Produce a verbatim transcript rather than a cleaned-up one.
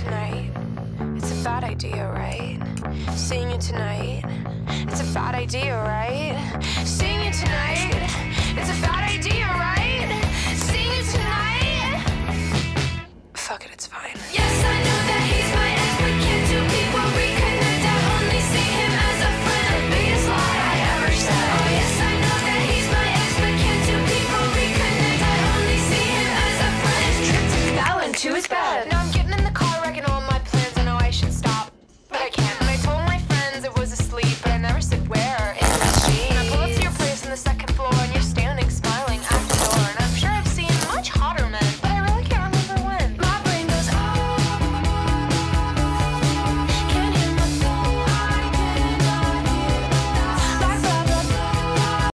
tonight, it's a bad idea, right? Seeing you tonight, it's a bad idea, right? Seeing you tonight, it's a bad idea, right?